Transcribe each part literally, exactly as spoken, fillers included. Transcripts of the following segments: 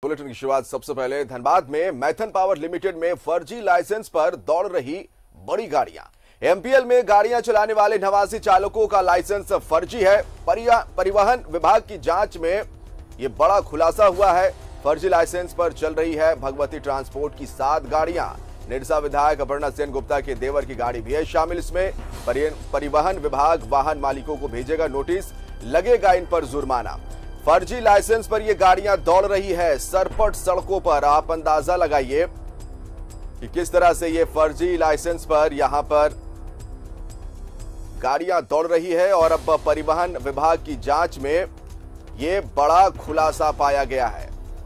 Bulletin की शुरुआत सबसे पहले धनबाद में मैथन पावर लिमिटेड में फर्जी लाइसेंस पर दौड़ रही बड़ी गाड़ियां। एमपीएल में गाड़ियां चलाने वाले नवासी चालकों का लाइसेंस फर्जी है। परिवहन विभाग की जांच में यह बड़ा खुलासा हुआ है। फर्जी लाइसेंस पर चल रही है भगवती ट्रांसपोर्ट की सात गाड़ियां। निरसा विधायक अपर्णा सेन गुप्ता के देवर की गाड़ी भी है शामिल। इसमें परिवहन विभाग वाहन मालिकों को भेजेगा नोटिस, लगेगा इन पर जुर्माना। फर्जी लाइसेंस पर ये गाड़ियां दौड़ रही है सरपट सड़कों पर। आप अंदाजा लगाइए कि किस तरह से ये फर्जी लाइसेंस पर यहां पर गाड़ियां दौड़ रही है और अब परिवहन विभाग की जांच में ये बड़ा खुलासा पाया गया है।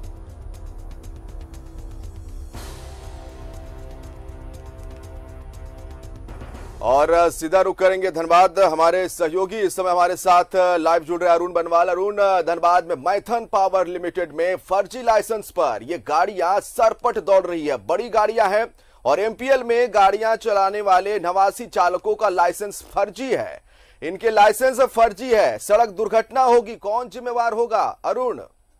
और सीधा रुक करेंगे धनबाद। हमारे सहयोगी इस समय हमारे साथ लाइव जुड़ रहे अरुण बनवाल। अरुण, धनबाद में मैथन पावर लिमिटेड में फर्जी लाइसेंस पर ये गाड़ियां सरपट दौड़ रही है, बड़ी गाड़ियां हैं और एमपीएल में गाड़ियां चलाने वाले नवासी चालकों का लाइसेंस फर्जी है। इनके लाइसेंस फर्जी है, सड़क दुर्घटना होगी, कौन जिम्मेवार होगा? अरुण,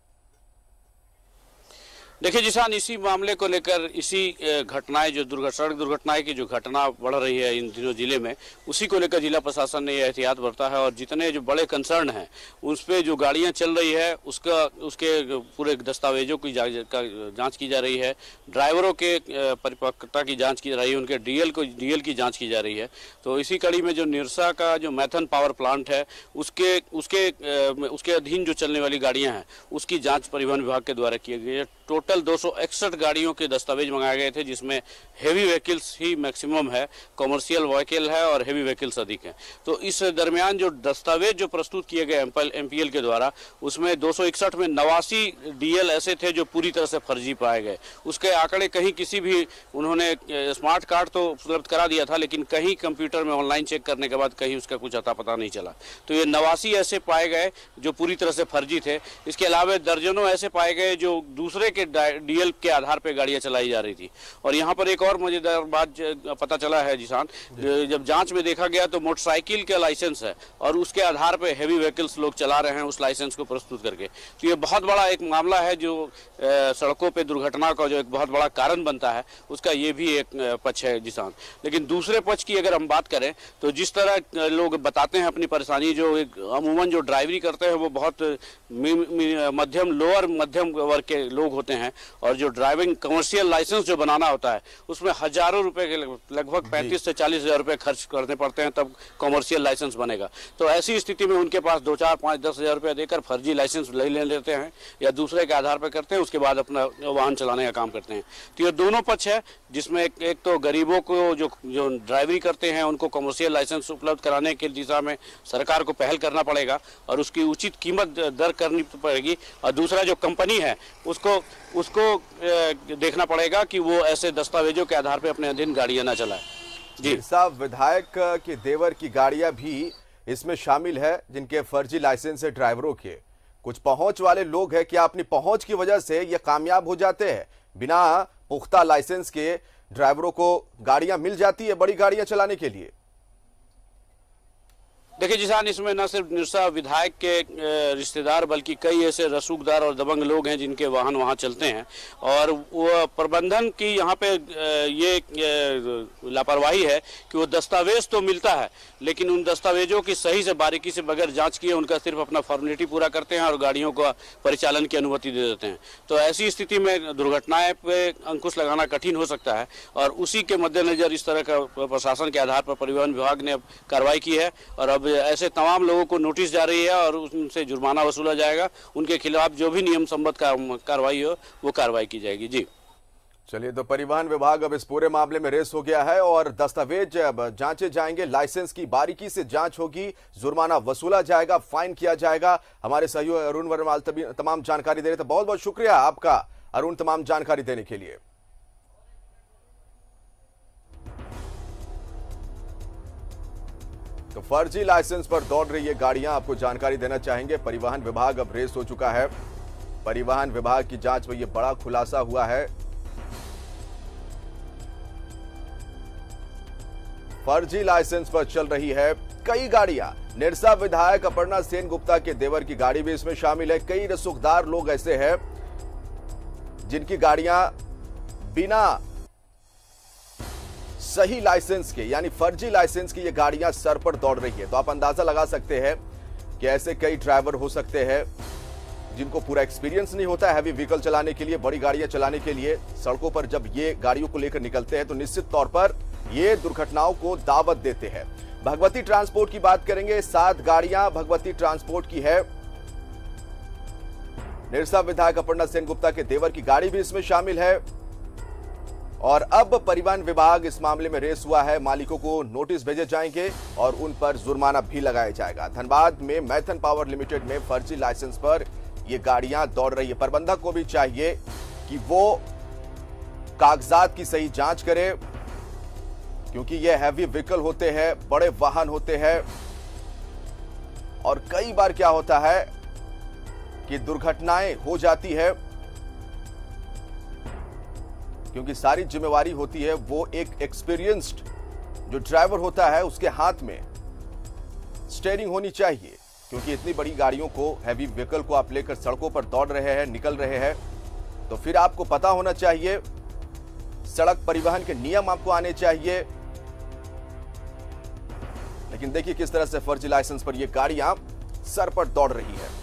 देखिए जिसान, इसी मामले को लेकर इसी घटनाएं जो दुर्घटना सड़क दुर्घटनाएं की जो घटना बढ़ रही है इन दिनों जिले में, उसी को लेकर जिला प्रशासन ने यह एहतियात बरता है और जितने जो बड़े कंसर्न हैं उस पे जो गाड़ियां चल रही है उसका उसके पूरे दस्तावेजों की जांच की जा रही है। ड्राइवरों के परिपक्वता की जांच की रही है, उनके डीएल को डीएल की जाँच की जा रही है। तो इसी कड़ी में जो निरसा का जो मैथन पावर प्लांट है उसके उसके उसके अधीन जो चलने वाली गाड़ियाँ हैं उसकी जाँच परिवहन विभाग के द्वारा की गई है। टोटल दो सौ इकसठ गाड़ियों के दस्तावेज मंगाए गए थे, जिसमें हेवी व्हीकल्स ही मैक्सिमम है, कमर्शियल व्हीकल है और हेवी व्हीकल्स अधिक हैं। तो इस दरमियान जो दस्तावेज जो प्रस्तुत किए गए एमपीएल के द्वारा, उसमें दो सौ इकसठ में नवासी डीएल ऐसे थे जो पूरी तरह से फर्जी पाए गए। उसके आंकड़े कहीं किसी भी उन्होंने स्मार्ट कार्ड तो उपलब्ध करा दिया था, लेकिन कहीं कंप्यूटर में ऑनलाइन चेक करने के बाद कहीं उसका कुछ अता पता नहीं चला। तो ये नवासी ऐसे पाए गए जो पूरी तरह से फर्जी थे। इसके अलावा दर्जनों ऐसे पाए गए जो दूसरे के डीएल के आधार पे गाड़ियां चलाई जा रही थी। और यहाँ पर एक और मजेदार बात पता चला है जिसान, जब जांच में देखा गया तो मोटरसाइकिल का लाइसेंस है और उसके आधार पे हेवी व्हीकल्स लोग चला रहे हैं उस लाइसेंस को प्रस्तुत करके। तो ये बहुत बड़ा एक मामला है जो सड़कों पे दुर्घटना का जो एक बहुत बड़ा कारण बनता है, उसका ये भी एक पक्ष है जिसान। लेकिन दूसरे पक्ष की अगर हम बात करें तो जिस तरह लोग बताते हैं अपनी परेशानी, जो एक अमूमन जो ड्राइवरी करते हैं वो बहुत मध्यम लोअर मध्यम वर्ग के लोग होते हैं और जो ड्राइविंग कमर्शियल लाइसेंस जो बनाना होता है उसमें हजारों रुपए के लगभग पैंतीस से चालीस हजार रुपए खर्च करने पड़ते हैं, तब कमर्शियल लाइसेंस बनेगा। तो ऐसी स्थिति में उनके पास दो चार पाँच दस हजार रुपए देकर फर्जी लाइसेंस ले ले लेते हैं या दूसरे के आधार पर करते हैं, उसके बाद अपना वाहन चलाने का काम करते हैं। तो ये दोनों पक्ष है, जिसमें एक, एक तो गरीबों को जो जो ड्राइवरी करते हैं उनको कमर्शियल लाइसेंस उपलब्ध कराने की दिशा में सरकार को पहल करना पड़ेगा और उसकी उचित कीमत दर करनी पड़ेगी। और दूसरा जो कंपनी है उसको उसको देखना पड़ेगा कि वो ऐसे दस्तावेजों के आधार पे अपने अधीन गाड़ियां ना चलाए। जी साहब, विधायक के देवर की गाड़ियां भी इसमें शामिल है जिनके फर्जी लाइसेंस है ड्राइवरों के। कुछ पहुंच वाले लोग हैं, क्या अपनी पहुंच की वजह से ये कामयाब हो जाते हैं? बिना पुख्ता लाइसेंस के ड्राइवरों को गाड़ियां मिल जाती है बड़ी गाड़ियां चलाने के लिए? देखिए जिसान, इसमें न सिर्फ निरसा विधायक के रिश्तेदार बल्कि कई ऐसे रसूखदार और दबंग लोग हैं जिनके वाहन वहां चलते हैं और वो प्रबंधन की यहाँ पे ये लापरवाही है कि वो दस्तावेज तो मिलता है लेकिन उन दस्तावेजों की सही से बारीकी से बगैर जांच किए उनका सिर्फ अपना फॉर्मेलिटी पूरा करते हैं और गाड़ियों का परिचालन की अनुमति दे देते हैं। तो ऐसी स्थिति में दुर्घटनाएं पे अंकुश लगाना कठिन हो सकता है और उसी के मद्देनजर इस तरह का प्रशासन के आधार पर परिवहन विभाग ने अब कार्रवाई की है और अब ऐसे तमाम लोगों को नोटिस जारी है और उनसे जुर्माना वसूला जाएगा। उनके खिलाफ जो भी नियम संबद्ध कार्रवाई हो वो कार्रवाई की जाएगी। जी चलिए, तो परिवहन विभाग अब इस पूरे मामले में रेस हो गया है और दस्तावेज अब जांचे जाएंगे, लाइसेंस की बारीकी से जांच होगी, जुर्माना वसूला जाएगा, फाइन किया जाएगा। हमारे सहयोगी अरुण वर्माल तमाम जानकारी दे रहे थे। बहुत बहुत शुक्रिया आपका अरुण, तमाम जानकारी देने के लिए। तो फर्जी लाइसेंस पर दौड़ रही है गाड़ियां, आपको जानकारी देना चाहेंगे। परिवहन विभाग अब रेस हो चुका है। परिवहन विभाग की जांच में यह बड़ा खुलासा हुआ है। फर्जी लाइसेंस पर चल रही है कई गाड़ियां। निरसा विधायक अपर्णा सेन गुप्ता के देवर की गाड़ी भी इसमें शामिल है। कई रसूखदार लोग ऐसे हैं जिनकी गाड़ियां बिना सही लाइसेंस के यानी फर्जी लाइसेंस की ये गाड़ियां सर पर दौड़ रही है। तो आप अंदाजा लगा सकते हैं कि ऐसे कई ड्राइवर हो सकते हैं जिनको पूरा एक्सपीरियंस नहीं होता है हैवी व्हीकल चलाने के लिए, बड़ी गाड़ियां चलाने के लिए। सड़कों पर जब ये गाड़ियों को लेकर निकलते हैं तो निश्चित तौर पर ये दुर्घटनाओं को दावत देते हैं। भगवती ट्रांसपोर्ट की बात करेंगे, सात गाड़ियां भगवती ट्रांसपोर्ट की है। निरसा विधायक अपर्णा सेनगुप्ता के देवर की गाड़ी भी इसमें शामिल है और अब परिवहन विभाग इस मामले में रेस हुआ है। मालिकों को नोटिस भेजे जाएंगे और उन पर जुर्माना भी लगाया जाएगा। धनबाद में मैथन पावर लिमिटेड में फर्जी लाइसेंस पर ये गाड़ियां दौड़ रही है। प्रबंधक को भी चाहिए कि वो कागजात की सही जांच करे, क्योंकि ये हैवी व्हीकल होते हैं, बड़े वाहन होते हैं और कई बार क्या होता है कि दुर्घटनाएं हो जाती है, क्योंकि सारी जिम्मेवारी होती है वो एक एक्सपीरियंस्ड जो ड्राइवर होता है उसके हाथ में स्टीयरिंग होनी चाहिए। क्योंकि इतनी बड़ी गाड़ियों को, हैवी व्हीकल को आप लेकर सड़कों पर दौड़ रहे हैं, निकल रहे हैं, तो फिर आपको पता होना चाहिए, सड़क परिवहन के नियम आपको आने चाहिए। लेकिन देखिए किस तरह से फर्जी लाइसेंस पर ये गाड़ियां सर पर दौड़ रही है।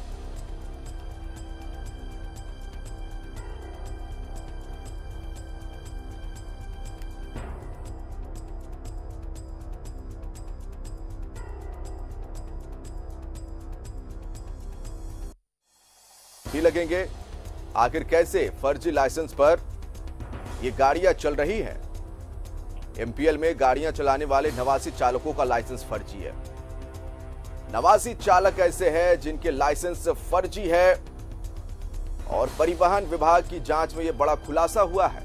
भी लगेंगे आखिर कैसे फर्जी लाइसेंस पर ये गाड़ियां चल रही हैं। एमपीएल में गाड़ियां चलाने वाले नवासी चालकों का लाइसेंस फर्जी है। नवासी चालक ऐसे हैं जिनके लाइसेंस फर्जी है और परिवहन विभाग की जांच में यह बड़ा खुलासा हुआ है।